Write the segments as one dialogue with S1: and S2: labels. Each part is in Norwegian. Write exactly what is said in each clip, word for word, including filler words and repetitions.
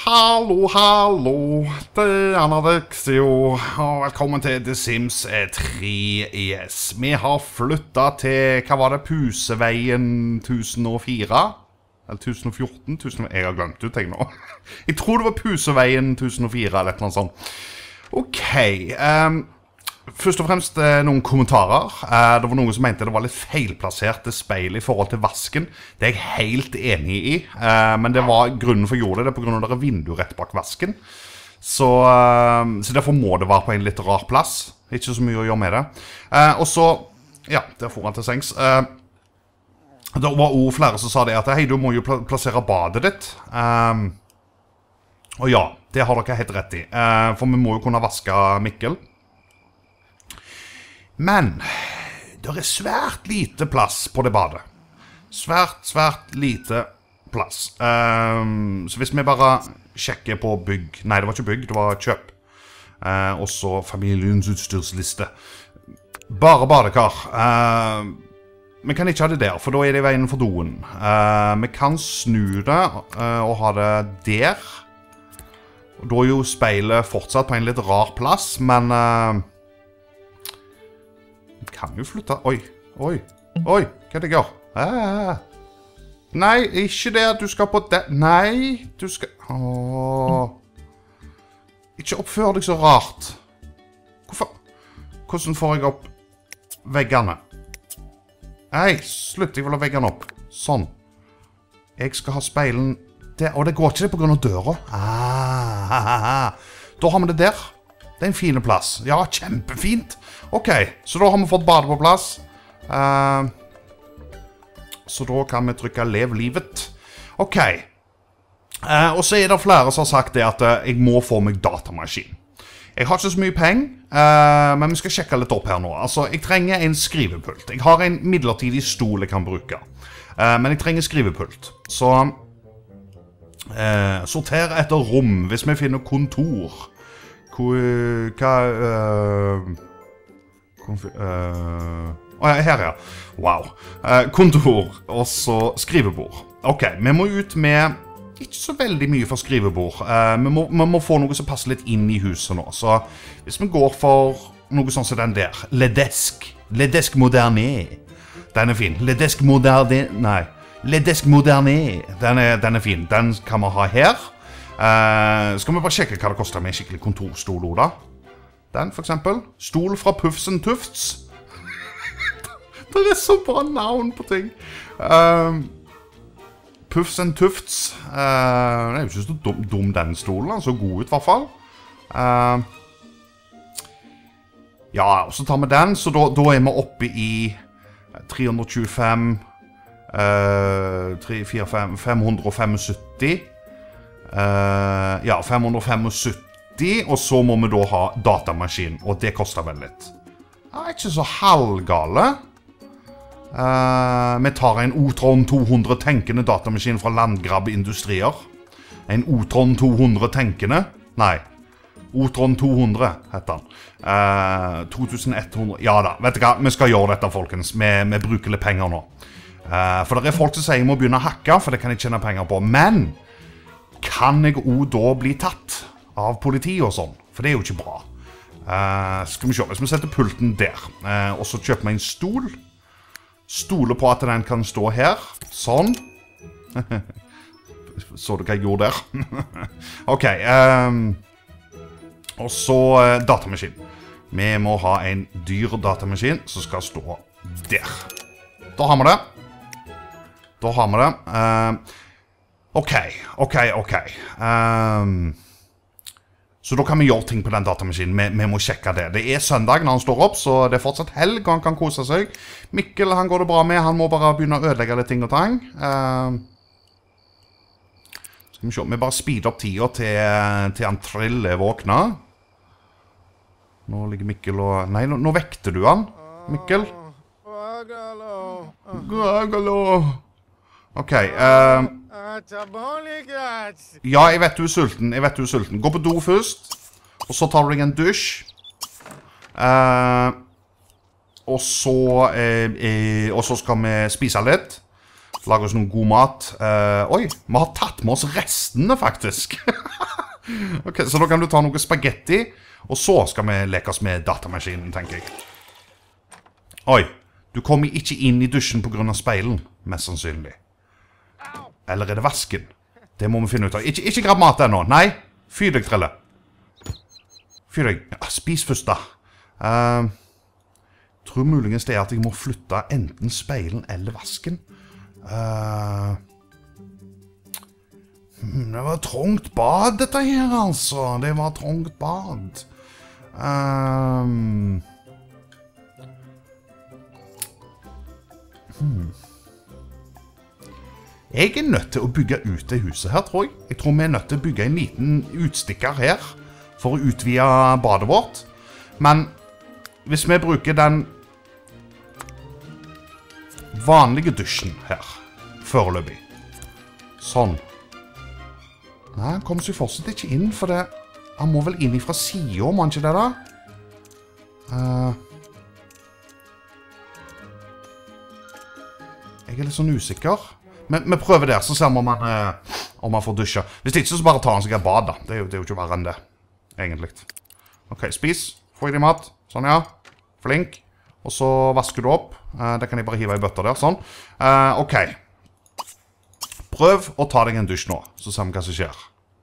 S1: Hallo, hallo, det er Anadexio, og velkommen til The Sims tre E S. Vi har flyttet til, hva var det, Puseveien tusen og fire? Eller tusen og fjorten? tusen, jeg har glemt ut, jeg nå. Jeg tror det var Puseveien tusen og fire, eller et eller annet sånt. Ok, um, først og fremst eh, noen kommentarer. Eh, det var noen som mente det var litt feilplasserte speil i forhold til vasken. Det er jeg helt enig i, eh, men det var grunnen for å gjøre det, det er på grunn av det er vindu rett bak vasken. Så, eh, så derfor må det være på en litt rar plass. Ikke så mye å gjøre med det. Eh, og så, ja, der får han til sengs. Eh, det var også flere som sa det at, hei, du må jo pl plassere badet ditt. Eh, og ja, det har dere helt rett i. Eh, for vi må jo kunne vaske Mikkel. Men det er svært lite plass på det badet. Svært, svært lite plass. Um, så hvis vi bare sjekker på bygg... Nei, det var ikke bygg, det var kjøp. Uh, også familiens utstyrsliste. Bare badekar. Uh, vi kan ikke ha det der, for da er det i veien for doen. Uh, vi kan snu det uh, og ha det der. Da er jo speilet fortsatt på en litt rar plass, men... Uh, kan jo flytte. Oi, oi, oi, hva er det jeg gjør? Ah. Nei, ikke det at du skal på det. Nei, du skal... Åh. Ikke oppfør deg så rart. Hvorfor? Hvordan får jeg opp veggene? Nei, slutt, jeg vil ha veggene opp. Sånn. Jeg skal ha speilen der. Og det går ikke det på grunn av døra. Ah. Da har vi det der. Det er en fin plass. Ja, kjempefint. Ok, så da har vi fått badet på plass. Uh, så da kan vi trykke lev livet. Ok. Uh, og så er det flere som har sagt det at uh, jeg må få meg datamaskin. Jeg har ikke så mye penger, uh, men vi skal sjekke litt opp her nå. Altså, jeg trenger en skrivepult. Jeg har en midlertidig stol jeg kan bruke. Uh, men jeg trenger skrivepult. Så uh, sorter etter rom hvis vi finner kontor. Hva... Uh, uh, oh, her, ja. Wow. Uh, kontor, og så skrivebord. Ok, vi må ut med ikke så veldig mye for skrivebord. Uh, vi, må, vi må få noe som passer litt inn i huset nå. Så hvis vi går for noe sånn som den der. Ledesk. Ledesk moderne. Den er fin. Ledesk moderne... Nei. Ledesk moderne. Den er, den er fin. Den kan vi ha her. Uh, skal vi bare sjekke hva det koster med en skikkelig kontorstol, da? Den, for eksempel. Stol fra Puffs and Tufts. Det er så bra navn på ting. Uh, Puffs and Tufts. Uh, det er jo ikke så dum, dum den stolen. Den så god ut, i hvert fall. Uh, ja, og så tar vi den. Så da, da er vi oppe i tre hundre tjuefem, uh, tre, fire, fem, fem hundre syttifem. Uh, ja, fem hundre syttifem, og så må vi da ha datamaskin, og det koster vel litt. Det er ikke så halvgale. Uh, vi tar en Otron to hundre tenkende datamaskin fra Landgrabb Industrier. En Otron to hundre tenkende? Nei. Otron to hundre heter den. Uh, to tusen ett hundre. Ja da, vet du hva? Vi skal gjøre dette, folkens. Vi, vi bruker litt penger nå. Uh, for det er folk som sier jeg må begynne å hakke, for det kan jeg tjene penger på. Men... kan jeg også da bli tatt av politi og sånn? For det er jo ikke bra. Uh, skal vi se, hvis vi setter pulten der, uh, og så kjøper vi en stol. Stoler på at den kan stå her. Sånn. Så du hva jeg gjorde der? Ok. Um, og så uh, datamaskin. Vi må ha en dyr datamaskin som skal stå der. Da har vi det. Da har vi det. Uh, Ok, ok, ok. Um, så da kan vi gjøre ting på den datamaskinen. Vi, vi må sjekke det. Det er søndag når han står opp, så det er fortsatt helg, og han kan kose seg. Mikkel, han går det bra med. Han må bare begynne å ødelegge litt ting og tang. Um, skal vi se, vi bare speeder opp tida til, til han triller våkna. Nå ligger Mikkel og... Nei, nå, nå vekter du han, Mikkel. Gagalo. Ok, um, ja, jeg vet du er sulten, jeg vet du er sulten. Gå på do først, og så tar du deg en dusj. Uh, og så uh, uh, og så skal vi spise litt. Lage oss noen god mat. Uh, oi, vi har tatt med oss restene, faktisk. Ok, så da kan du ta noe spaghetti, og så skal vi leke oss med datamaskinen, tenker jeg. Oi, du kommer ikke inn i dusjen på grunn av speilen, mest sannsynlig. Eller er det vasken? Det må vi finne ut av. Ikke, ikke grabb mat ennå. Nei, fyr deg, Trille. Fyr deg. Ja, spis først, da. Uh, tror muligens det er at jeg må flytte enten speilen eller vasken. Uh, det var trångt bad, dette her, altså. Det var trångt bad. Um, hmm. Jeg er nødt til å bygge ut det huset her, tror jeg. Jeg tror vi er nødt til å bygge en liten utstikker her for å utvide badet vårt. Men hvis vi bruker den vanlige dusjen her, foreløpig. Sånn. Nei, han kommer seg fortsatt ikke inn, for det... Han må vel inn fra siden, må han ikke det da? Uh, jeg er litt sånn usikker. Men vi prøver der, så ser vi om han, uh, om han får dusje. Hvis ikke, så bare tar han seg et bad da. Det er jo, det er jo ikke verre enn det, egentlig. Ok, spis. Få i deg mat. Sånn, ja. Flink. Og så vasker du opp. Uh, det kan jeg bare hive i bøtter der, sånn. Uh, ok. Prøv å ta deg en dusj nå, så ser vi hva som skjer.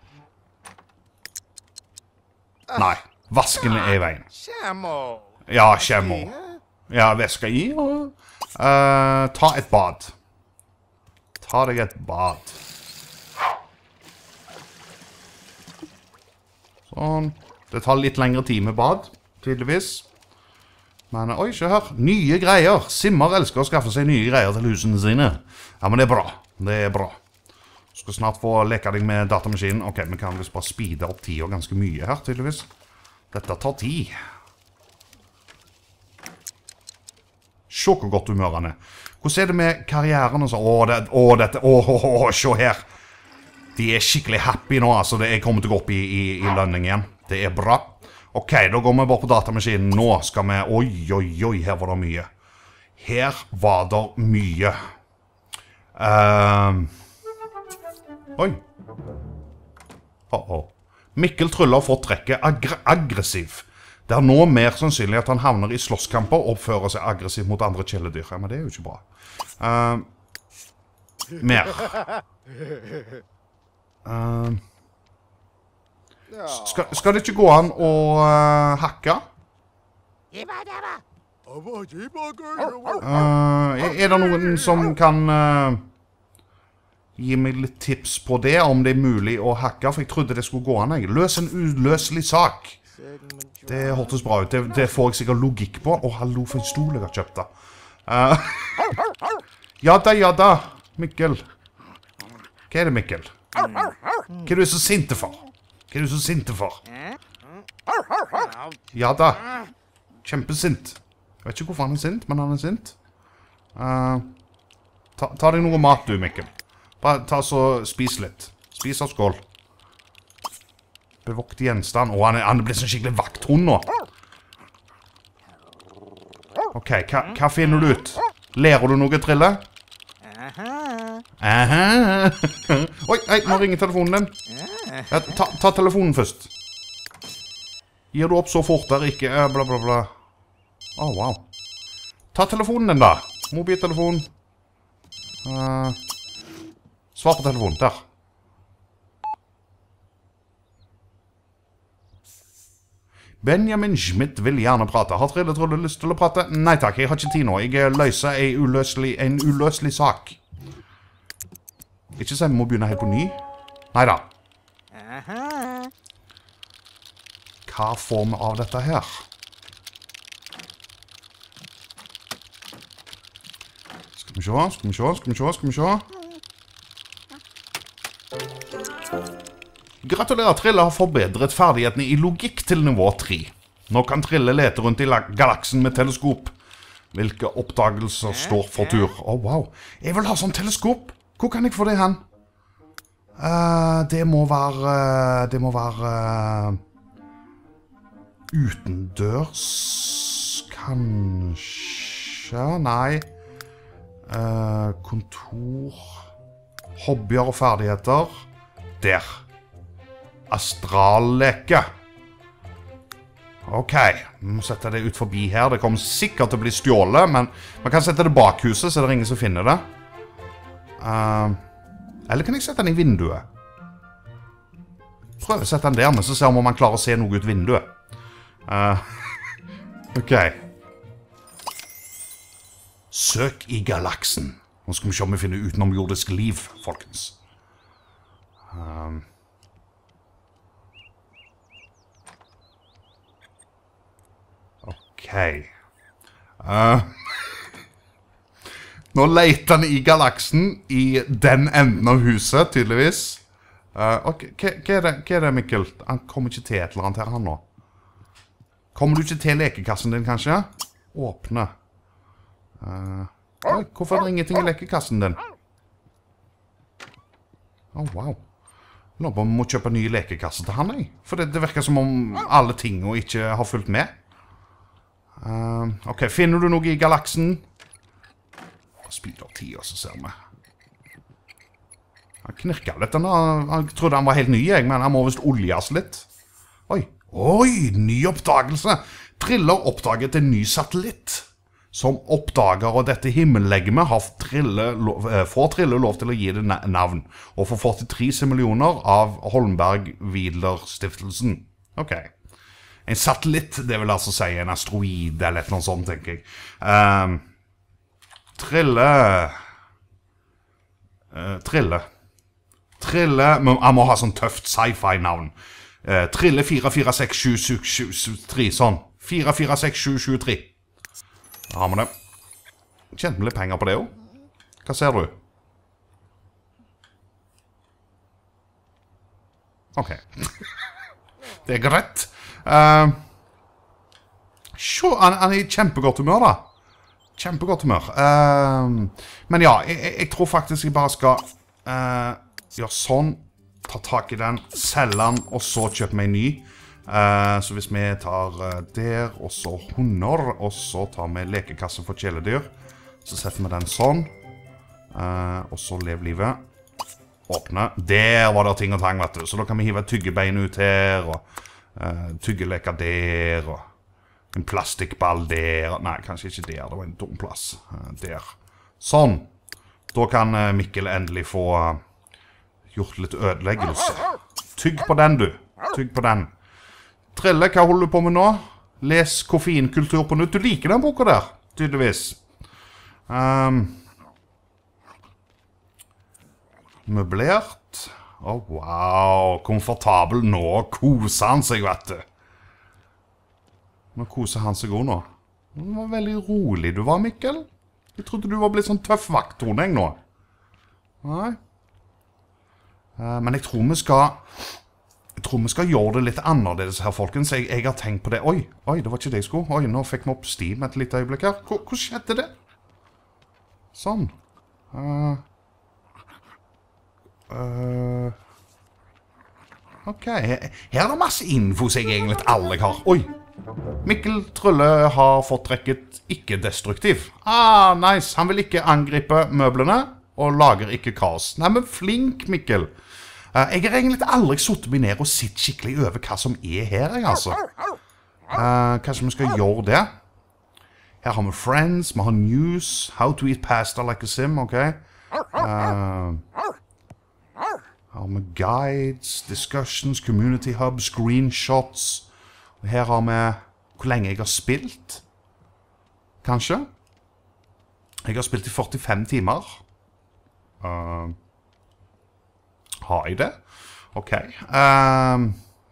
S1: Nei, vasken er i veien. Ja, kjemmo. Ja, væske i, og uh, ta et bad. Ta deg et bad. Sånn. Det tar litt lengre tid med bad, tydeligvis. Men, oi, se her. Nye greier. Simmer elsker å skaffe seg nye greier til husene sine. Ja, men det er bra. Det er bra. Skal snart få leke deg med datamaskinen. Ok, vi kan bare speede opp tida ganske mye her, tydeligvis. Dette tar tid. Se hvor godt humør han er. Hvordan er det med karrieren og så? Åh, det, åh, dette, åh, åh, åh, se her. De er skikkelig happy nå, altså. Det er kommet til å gå opp i, i, i lønning igjen. Det er bra. Ok, da går vi bort på datamaskinen. Nå skal vi, oi, oi, oi, her var det mye. Her var det mye. Uh, oi. Oh, oh. Mikkel Trulle har fått trekket agg aggressiv. Det er nå mer sannsynlig at han havner i slåsskamper og oppfører seg aggressivt mot andre kjæledyr. Ja, men det er jo ikke bra. Uh, mer. Uh, skal, skal det ikke gå an å uh, hakke? Uh, er det noen som kan uh, gi meg litt tips på det, om det er mulig å hakke? For jeg trodde det skulle gå an. Jeg. Løs en uløselig sak. Det hørtes bra ut. Det, det får jeg sikkert logikk på. Å, hallo, for en stol jeg har kjøpt da. Uh, ja da, ja da, Mikkel. Hva er det, Mikkel? Hva er du så sinte for? Hva er du så sinte for? Ja da. Kjempesint. Jeg vet ikke hvorfor han er sint, men han er sint. Uh, ta, ta deg noe mat du, Mikkel. Bare ta så spis litt. Spis av skål. Bevokt gjenstand. Åh, han er, han er blitt sånn skikkelig vakthund nå. Ok, hva, hva finner du ut? Lærer du noe, Trille? Aha. Oi, hei, nå ringer telefonen din. Ja, ta, ta telefonen først. Gir du opp så fort der, ikke uh, bla bla bla. Åh, oh, wow. Ta telefonen din da. Mobiltelefon. Uh, svar på telefonen, der. Benjamin Schmidt vil gjerne prate. Har Trille Trulle lyst til å prate? Nei takk, jeg har ikke tid nå. Jeg løser en uløselig, en uløselig sak. Ikke si vi må begynne helt på ny. Neida. Hva får vi av dette her? Skal vi se, skal vi se, skal vi se, skal vi se. Gratulerer, Trille har forbedret ferdighetene i logikk til nivå tre. Nå kan Trille lete rundt i galaksen med teleskop. Hvilke oppdagelser står for tur? Åh, oh, wow. Jeg vil ha sånn teleskop. Hvor kan jeg få det hen? Uh, det må være... Uh, det må være... Uh, utendørs... Kanskje... Nei. Uh, kontor. Hobbyer og ferdigheter. Der. Astralleke. Ok, vi må sette det ut forbi her. Det kommer sikkert til å bli stjålet, men man kan sette det bak huset, så det er ingen som finner det. Uh, eller kan jeg sette den i vinduet? Prøv å sette den der, men så ser vi om man klarer å se noe ut vinduet. Uh, ok. Søk i galaksen. Nå skal vi se om vi finner utenomjordisk liv, folkens. Um. Ok. Uh. Nå leter han i galaksen i den enden av huset, tydeligvis. Uh, ok, hva, hva, er det, hva er det, Mikkel? Han kommer ikke til et eller annet her, han nå. Kommer du ikke til lekekassen din, kanskje? Åpne. Uh, oi, hvorfor er det ingenting i lekekassen din? Åh, oh, wow. Nå må vi kjøpe nye lekekasser til han, jeg. For det, det virker som om alle tingene ikke har fulgt med. Uh, ok, finner du noe i galaksen? Speed av ti, og så ser vi. Han knirket litt. Han, han trodde han var helt ny, jeg, men han må vist oljes litt. Oi, oi, ny oppdagelse. Triller oppdaget en ny satellitt. Som oppdager og dette himmellegeme har trille, lov, får Trille lov til å gi det navn. Og for førtitre millioner av Holmberg-Wiedler-stiftelsen. Ok. En satellitt, det vil altså si en asteroide eller noe sånt, tenker jeg. Um, trille... Uh, trille. Trille, men han må ha sånn tøft sci-fi-navn. Uh, trille fire fire seks sju sju tre, sånn. fire fire seks sju sju tre. Da har vi det. Tjente vi litt penger på det også. Hva ser du? Ok. Det er greit. Uh, så, han, han er i kjempegodt humør da. Kjempegodt humør. Uh, men ja, jeg, jeg tror faktisk jeg bare skal uh, gjøre sånn. Ta tak i den, selge den, og så kjøpe meg en ny. Uh, så hvis vi tar uh, der, og så hunder, og så tar vi lekekasse for kjæledyr, så setter vi den sånn, uh, og så lev livet, åpne, der var det ting og tang, vet du, så da kan vi hive tyggebein ut her, og uh, tyggeleker der, og en plastikkball der, nei, kanskje ikke der, det var en dum plass, uh, der, sånn, da kan uh, Mikkel endelig få uh, gjort litt ødeleggelse, tygg på den du, tygg på den. Trille, hva holder du på med nå? Les koffeinkultur på nytt. Du liker den boka der, tydeligvis. Um, møblert. Å, oh, wow. Komfortabel nå. Koser han seg, vet du. Nå koser han seg også nå. Det var veldig rolig du var, Mikkel. Jeg trodde du var blitt sånn tøff vakttone, jeg nå. Nei. Uh, men jeg tror vi skal... Jeg tror vi skal gjøre det litt annerledes her, folkens. Jeg, jeg har tenkt på det. Oi, oi, det var ikke det jeg skulle. Oi, nå fikk vi opp Steam et lite øyeblikk her. Hvor, hvor skjedde det? Sånn. Uh, uh, ok, her, her er det masse info som jeg egentlig alle har. Oi, Mikkel Trylle har fått trekket ikke-destruktiv. Ah, nice. Han vil ikke angripe møblene og lager ikke kaos. Nei, men flink, Mikkel. Uh, jeg har egentlig aldri suttet meg ned og sitt skikkelig over hva som er her, jeg, altså. Uh, kanskje vi skal gjøre det? Her har vi friends, vi har news, how to eat pasta like a sim, ok? Uh, her har vi guides, discussions, community hub, screenshots. Og her har vi hvor lenge jeg har spilt. Kanskje? Jeg har spilt i førtifem timer. Uh... Har jeg det? Ok. Um,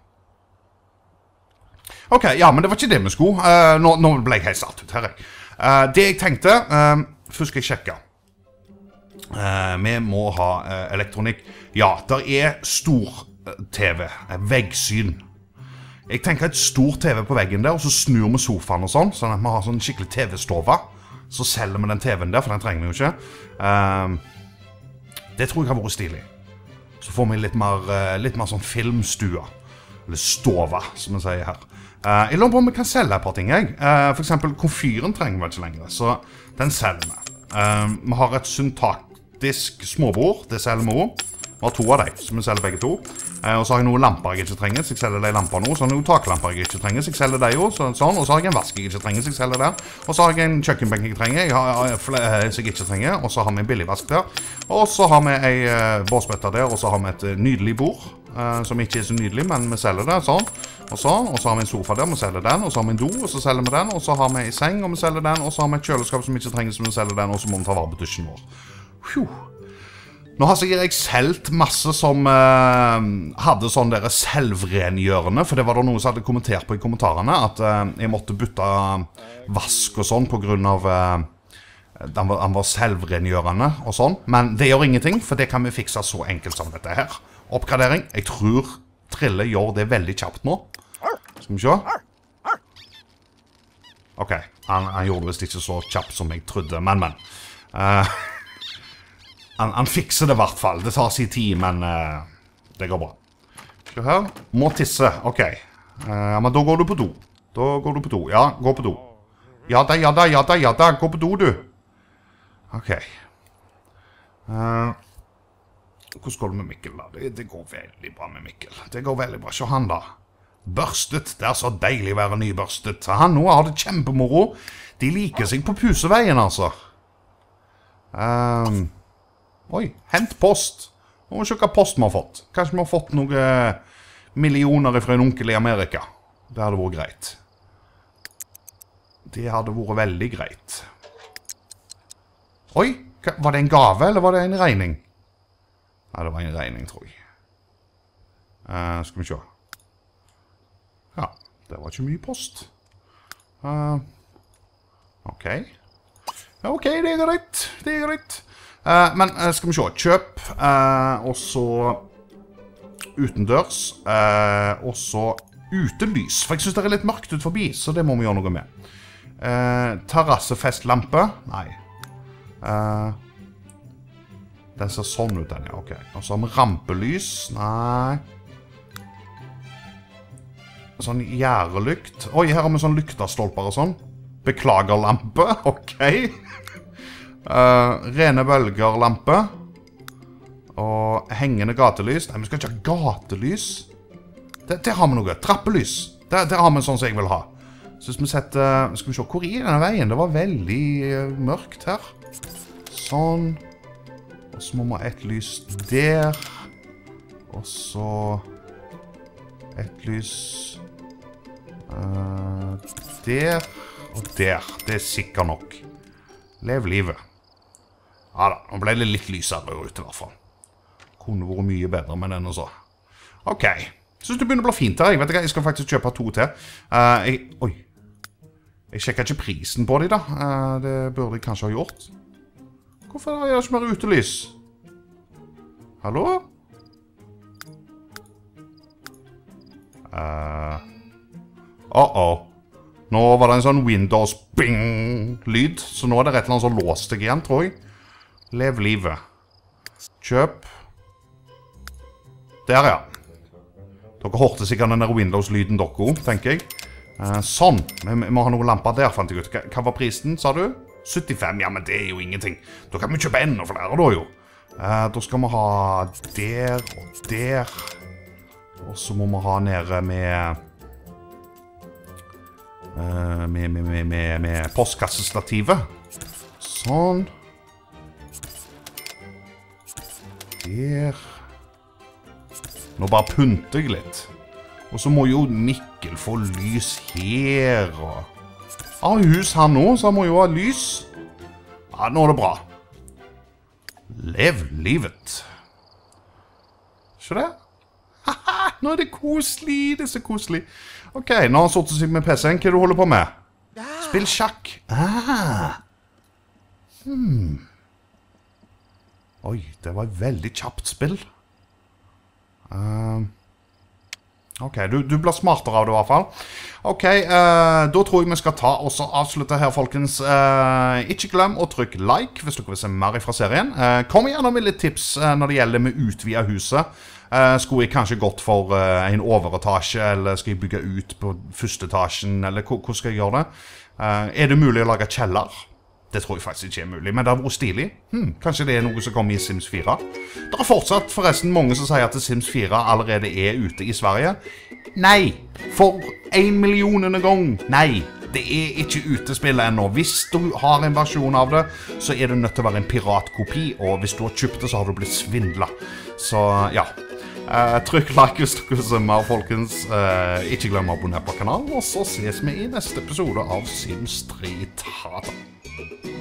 S1: ok, ja, men det var ikke det vi skulle. Uh, nå, nå ble jeg helt satt ut her. Uh, det jeg tenkte, um, først skal jeg sjekke. Uh, vi må ha uh, elektronikk. Ja, der er stor uh, T V, uh, veggsyn. Jeg tenker et stor T V på veggen der, og så snur vi sofaen og sånn, sånn at vi har sånn skikkelig T V-stove. Så selger vi den T V-en der, for den trenger vi jo ikke. Um, det tror jeg har vært stilig. Så får vi litt mer, litt mer sånn filmstue. Eller stova, som vi sier her. Uh, jeg lurer på om vi kan selge et par ting, jeg. Uh, for eksempel, komfyren trenger vi ikke lenger, så den selger vi. Uh, vi har et syntaktisk småbord, det selger vi også. Vi har to av dem, så vi selger begge to. Uh, og så har jeg noen lamper jeg ikke trenger, så jeg selger de lamper nå. Så har jeg noen taklamper jeg ikke trenger, så jeg selger de jo, så, sånn. Og så har jeg en vask jeg ikke trenger, så jeg selger der. Og så har jeg en kjøkkenbenk jeg trenger, jeg har flere som jeg ikke trenger. Og så har vi en billigvask der. Og så har vi en uh, båsbøtte der, og så har vi et uh, nydelig bord. Uh, som ikke er så nydelig, men vi selger det, sånn. Og sånn, og så har vi en sofa der, vi selger den. Og så har vi en do, og så selger vi den. Og så har vi en seng, og vi selger den. Og så har vi et kjøleskap som ikke trenger, så vi selger den. Og så må vi ta vare på dusjen vår. Phew. Nå har jeg selv masse som uh, hadde sånn der selvrengjørende, for det var det noen som hadde kommentert på i kommentarene, at uh, jeg måtte bytte vask og sånn på grunn av uh, den, var, den var selvrengjørende og sånn. Men det gjør ingenting, for det kan vi fikse så enkelt som dette her. Oppgradering. Jeg tror Trille gjør det veldig kjapt nå. Skal vi se? Ok, han, han gjorde det vist ikke så kjapt som jeg trodde, men, men. Uh, Han, han fikser det i hvert fall. Det tar sin tid, men uh, det går bra. Skal vi her? Må tisse. Ok. Uh, men da går du på do. Da går du på do. Ja, gå på do. Ja da, ja da, ja da, ja da. Gå på do, du. Ok. Uh, hvordan går det med Mikkel da? Det, det går veldig bra med Mikkel. Det går veldig bra. Se han da. Børstet. Det er så deilig å være nybørstet. Han nå har det kjempemoro. De liker seg på puseveien, altså. Ehm... Um, Oi, hent post. Nå må vi se hva post vi har fått. Kanskje vi har fått noen millioner fra en onkel i Amerika. Det hadde vært greit. Det hadde vært veldig greit. Oi, var det en gave, eller var det en regning? Nei, det var en regning, tror jeg. Uh, skal vi se. Ja, det var ikke mye post. Uh, ok. Ok, det er greit. Det er greit. Uh, men uh, skal vi se, kjøp, uh, og så utendørs, uh, og så utelys, for jeg synes det er litt mørkt ut forbi, så det må vi gjøre noe med. Uh, terrassefestlampe, nei. Uh, den ser sånn ut den, ja, ok. Og så har vi rampelys, nei. Sånn gjærelykt. Oi, her har vi sånn lyktestolper og sånn. Beklagerlampe, ok. Uh, rene bølgerlampe og hengende gatelys. Nei, vi skal ikke ha gatelys. Der, der har vi noe. Trappelys. Der, der har vi sånn som jeg vil ha. Så hvis vi setter... Skal vi se, hvor er denne veien? Det var veldig uh, mørkt her. Sånn. Og så må vi ha et lys der. Og så... Et lys... Uh, der. Og der. Det er sikkert nok. Lev livet. Ja da, nå ble det litt lysere ut i hvert fall. Kunne vært mye bedre med den og så. Ok, synes det begynner å bli fint her. Jeg vet ikke, jeg skal faktisk kjøpe to til. Uh, jeg, oi. Jeg sjekker ikke prisen på de da. Uh, det burde jeg kanskje ha gjort. Hvorfor har jeg ikke mer utelys? Hallo? Uh, Uh-oh. Nå var det en sånn Windows bing-lyd, så nå er det rett og slett sånn låst deg igjen, tror jeg. Lev livet. Kjøp. Der, ja. Dere hørte sikkert den der Windows-lyden dere, tenker jeg. Eh, sånn. Vi, vi må ha noen lamper der, fant jeg ut. Hva var prisen, sa du? syttifem, ja, men det er jo ingenting. Da kan vi kjøpe enda flere, da jo. Eh, da skal vi ha der og der. Og så må vi ha nede med... Uh, med, med, med, med, med postkassestativet. Sånn. Der. Nå bare pynter jeg litt. Og så må jo Mikkel få lys her. Har jo hus her nå, så han må jo ha lys. Ja, nå er det bra. Lev livet. Se det? Haha, nå er det koselig. Det er så koselig. Ok, nå har han sortet seg med P C-en. Hva er det du holder på med? Spill sjakk. Ah. Hmm. Oi, det var et veldig kjapt spill. Uh, ok, du, du blir smartere av det i hvert fall. Ok, uh, da tror jeg vi skal ta og avslutte her, folkens. Uh, ikke glem å trykke like hvis dere vil se mer fra serien. Uh, kom gjerne med litt tips uh, når det gjelder med utvidet huset. Uh, skulle jeg kanskje gått for uh, en overetasje, eller skal jeg bygge ut på første etasjen, eller hvordan skal jeg gjøre det? Uh, er det mulig å lage kjeller? Det tror jeg faktisk ikke er mulig, men det har vært stilig. Hm, kanskje det er noe som kommer i Sims fire? Det er fortsatt forresten mange som sier at Sims fire allerede er ute i Sverige. Nei, for en millionende gang. Nei, det er ikke utespillet ennå. Hvis du har en versjon av det, så er det nødt til å være en piratkopi, og hvis du har kjøpt det, så har du blitt svindlet. Så ja, uh, trykk like hvis dere sømmer, folkens. Uh, ikke glem å abonnere på kanalen, og så ses vi i neste episode av Sims tre. Ta det.